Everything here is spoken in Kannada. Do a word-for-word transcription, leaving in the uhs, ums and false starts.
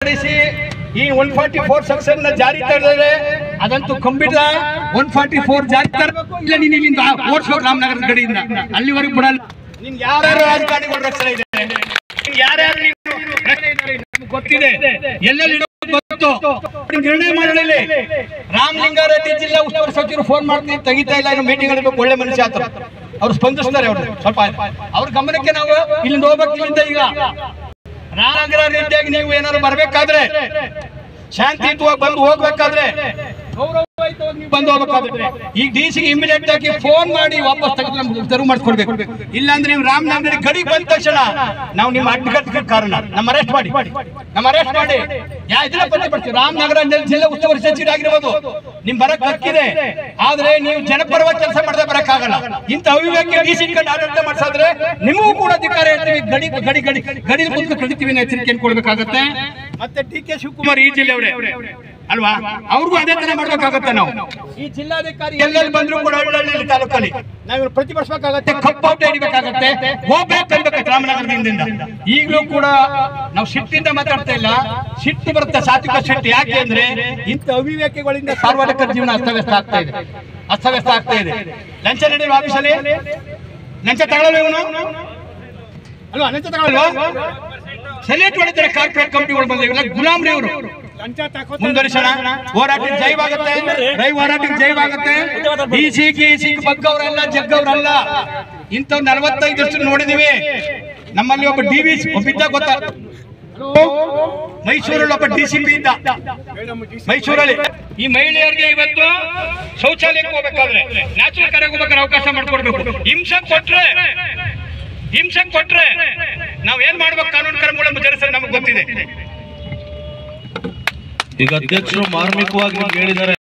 ಈ ಒನ್ ಫಾರ್ಟಿ ಫೋರ್ ಸೆಕ್ಷನ್ ನ ಜಾರಿ ತರಲಿದೆ, ಅದಂತೂ ಕಂಬಿದ ಒನ್ ಫಾರ್ಟಿ ಫೋರ್ ಜಾರಿ ತರಬೇಕು. ಇಲ್ಲ ನೀನು ಇಲ್ಲಿಂದ ಓಡಿಸ್ಬೇಕು ರಾಮನಗರದ ಕಡೆಯಿಂದ, ಅಲ್ಲಿವರೆಗೂ ಬಿಡಲ್ಲ. ನಿನ್ ಯಾರ್ಯಾರು ರಾಜಕಾರಣಿಗಳು ರಕ್ಷಣೆ ಇದೆ, ಯಾರ್ಯಾರು ಗೊತ್ತಿದೆ, ಎಲ್ಲೆಲ್ಲಿ ಗೊತ್ತು. ನಿರ್ಣಯ ಮಾಡಲಿ. ರಾಮಲಿಂಗಾರೆಡ್ಡಿ ಜಿಲ್ಲಾ ಉಸ್ತುವಾರಿ ಸಚಿವರು ಫೋನ್ ಮಾಡ್ತೀನಿ, ತೆಗಿತಾ ಇಲ್ಲ, ಇನ್ನು ಮೀಟಿಂಗ್ ಆಗಬೇಕು. ಒಳ್ಳೆ ಮನುಷ್ಯ ಆತ, ಅವ್ರು ಸ್ಪಂದಿಸ್ತಾರೆ. ಅವ್ರು ಸ್ವಲ್ಪ ಅವ್ರ ಗಮನಕ್ಕೆ ನಾವು ಇಲ್ಲಿಂದ ಹೋಗ್ಬೇಕು. ಇಲ್ಲಿಂದ ಈಗ ರಾಮಲಿಂಗಾರೆಡ್ಡಿಯಾಗಿ ನೀವು ಏನಾದ್ರು ಬರ್ಬೇಕಾದ್ರೆ, ಶಾಂತಿಯುತವಾಗಿ ಬಂದು ಹೋಗ್ಬೇಕಾದ್ರೆ, ಬಂದು ಹೋಗ್ಬೇಕಾದ್ರೆ ಈಗ ಡಿ ಸಿ ಇಮಿಡಿಯೇಟ್ ಆಗಿ ಫೋನ್ ಮಾಡಿ ವಾಪಸ್ ತೆಗೆದು ನಮ್ಗೆ ತೆರವು ಮಾಡಿಸ್ಕೊಡ್ಬೇಕು. ಇಲ್ಲಾಂದ್ರೆ ನೀವು ರಾಮನಗರ ಗಡಿ ಬಂದ ತಕ್ಷಣ ನಾವು ನಿಮ್ಮ ಅಡ್ಡಗಟ್ಟಿಗೆ ಕಾರಣ ನಮ್ಮ ಅರೆಸ್ಟ್ ಮಾಡಿ ನಮ್ಮ ಅರೆಸ್ಟ್ ಮಾಡಿ ಯಾ ಇದನ್ನ ಪತ್ತೆ ಬರ್ತೀವಿ. ರಾಮನಗರ ಜಿಲ್ಲಾ ಉಸ್ತುವಾರಿ ಸಚಿವರು ಆಗಿರ್ಬೋದು, ನಿಮ್ ಬರಕ್ ಹಕ್ಕಿದೆ. ಆದ್ರೆ ನೀವು ಜನಪರವಾಗಿ ಕೆಲಸ ಮಾಡದೆ ಬರಕ್ಕಾಗಲ್ಲ. ಇಂಥ ಅವಿವೇಕ ಡಿ ಸಿ ಕಂಡು ಆಡಳಿತ ಮಾಡಿಸಿದ್ರೆ ನಿಮಗೂ ಕೂಡ ಅಧಿಕಾರ ಹೇಳ್ತೀವಿ. ಗಡಿ ಗಡಿ ಗಡಿ ಗಡಿ ಕುಂತು ಕಡಿತೀವಿ ಅನ್ನೋ ಎಚ್ಚರಿಕೆ ಕೊಡ್ಬೇಕಾಗತ್ತೆ. ಮತ್ತೆ ಡಿ ಕೆ ಶಿವಕುಮಾರ್ ಈ ಜಿಲ್ಲೆಯವರೇ ಅಲ್ವಾ, ಅವ್ರಿಗೂ ಅದೇ ತರ ಮಾಡ್ಬೇಕಾಗತ್ತೆ. ನಾವು ಈ ಜಿಲ್ಲಾಧಿಕಾರಿ ಎಲ್ಲೆಲ್ಲಿ ಬಂದ್ರು ಕೂಡ ಹಳ್ಳಿ ತಾಲೂಕಲ್ಲಿ ನಾವು ಪ್ರತಿಭಟಿಸಬೇಕಾಗತ್ತೆ, ಕಪ್ಪೌಟ್ ಹಿಡಿಬೇಕಾಗತ್ತೆ, ಹೋಗ್ಬೇಕು ಅನ್ಬೇಕು ರಾಮನಗರದಿಂದ. ಈಗಲೂ ಕೂಡ ನಾವು ಸಿಟ್ಟಿಂದ ಮಾತಾಡ್ತಾ ಇಲ್ಲ, ಸಿಟ್ಟು ಬರುತ್ತೆ, ಸಾತ್ವಿಕ ಸಿಟ್ಟು. ಯಾಕೆ ಅಂದ್ರೆ ಇಂಥ ಅವಿವೇಕಿಗಳಿಂದ ಸಾರ್ವಜನಿಕರ ಜೀವನ ಅಸ್ತವ್ಯಸ್ತ ಆಗ್ತಾ ಇದೆ ಅಸ್ತವ್ಯಸ್ತ ಆಗ್ತಾ ಇದೆ ಲಂಚ ನೀಡಿರುವ ಆಫೀಸಲ್ಲಿ ಲಂಚ ತಗೊಳ್ಳಲ್ಲ ಇವನು ಅಲ್ವಾ, ಲಂಚ ತಗೊಳ್ಳಲ್ವಾ? ಸೆಲೆಕ್ಟ್ ಮಾಡಿದ್ದಾರೆ ಕಾರ್ಪೊರೇಟ್ ಕಂಪನಿಗಳು ಬಂದಿಲ್ಲ, ಗುಲಾಮ್ರಿ ಅವರು. ಮುಂದುವರಿಸೋಣ, ಹೋರಾಟಕ್ಕೆ ಜೈವಾಗುತ್ತೆ, ರೈ ಹೋರಾಟಕ್ಕೆ ಜೈವಾಗುತ್ತೆ. ಡಿ ಸಿ ಗಿ ಸಿ ಬಗ್ಗವರಲ್ಲ, ಜಗ್ಗವರಲ್ಲ. ಇಂಥವ್ ನಲವತ್ತೈದು ವರ್ಷ ನೋಡಿದೀವಿ. ನಮ್ಮಲ್ಲಿ ಒಬ್ಬ ಡಿ ವಿ ಒಬ್ಬ ಇದ್ದ ಗೊತ್ತಾ, ಮೈಸೂರಲ್ಲಿ ಒಬ್ಬ ಡಿ ಸಿ ಪಿ ಇದ್ದ ಮೈಸೂರಲ್ಲಿ. ಈ ಮಹಿಳೆಯರಿಗೆ ಇವತ್ತು ಶೌಚಾಲಯಕ್ಕೆ ಹೋಗ್ಬೇಕಾದ್ರೆ, ನ್ಯಾಚುರಲ್ ಕರೆಗೆ ಹೋಗ್ಬೇಕಾದ್ರೆ ಅವಕಾಶ ಮಾಡ್ಕೊಡ್ಬೇಕು. ಹಿಂಸೆ ಕೊಟ್ರೆ ಹಿಂಸೆ ಕೊಟ್ರೆ ನಾವ್ ಏನ್ ಮಾಡ್ಬೇಕು, ಕಾನೂನು ಕ್ರಮಗಳನ್ನು ಜರುಗಿಸಲು ನಮಗೆ ಗೊತ್ತಿದೆ. ಈಗ ಅಧ್ಯಕ್ಷರು ಮಾರ್ಮಿಕವಾಗಿ ಹೇಳಿದ್ದಾರೆ.